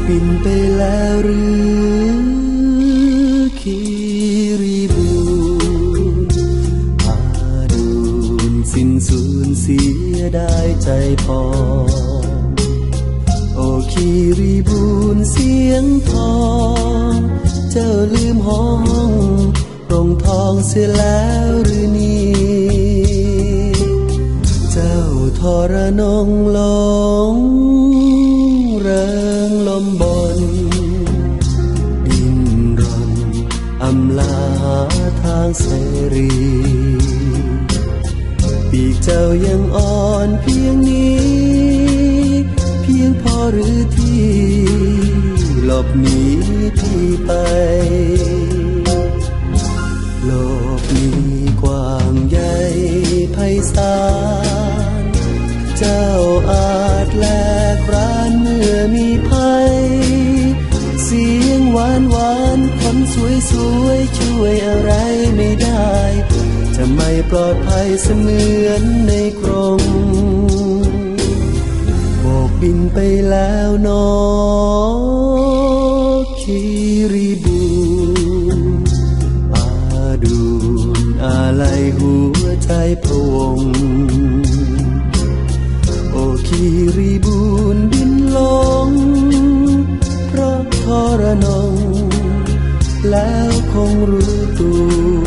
บินไปแล้วหรือคีรีบูนพาดูนสิ้นสูญเสียได้ใจพอโอคีรีบูนเสียงทองเจ้าลืมห้องรงทองเสียแล้วหรือนี่เจ้าทรนงหลงเริงลมบนดิ้นรนอำลาหาทางเสรีปีกเจ้ายังอ่อนเพียงนี้เพียงพอหรือที่หลบหนีที่ไปโลกนี้กว้างใหญ่ไพศาลเจ้าอาจแลกร้านเมื่อมีภัยเสียงหวานหวานคนสวยสวยช่วยอะไรไม่ได้จะไม่ปลอดภัยเสมือนในกรงโบกบินไปแล้วนอคีรีบูนอาดูนอะไรหัวใจพะวงโอคีรีบูนบินลงเพราะทรนงแล้วคงรู้ตัว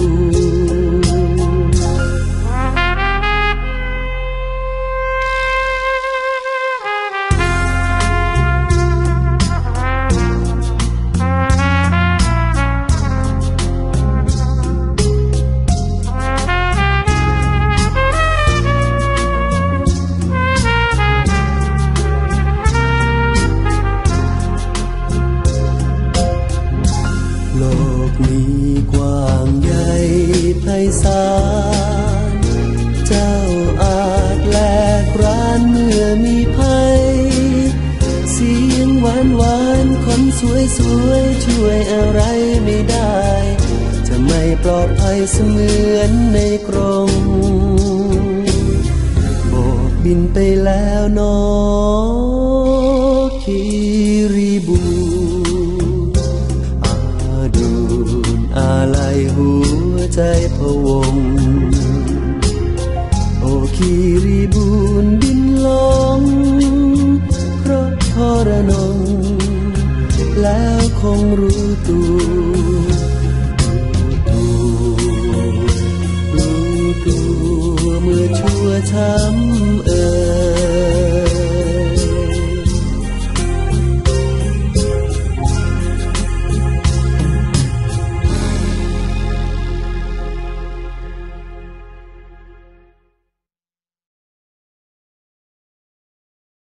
โลกนี้กว้างใหญ่ไพศาลเจ้าอาจแลกร้านเมื่อมีภัยเสียงหวานหวานคนสวยสวยช่วยอะไรไม่ได้จะไม่ปลอดภัยเสมือนในกรงโบกบินไปแล้วนอคีรีบูอะไรหัวใจพะวงโอคีรีบูนบินลงเพราะทรนงแล้วคงรู้ตัวเมื่อชั่วช้ำ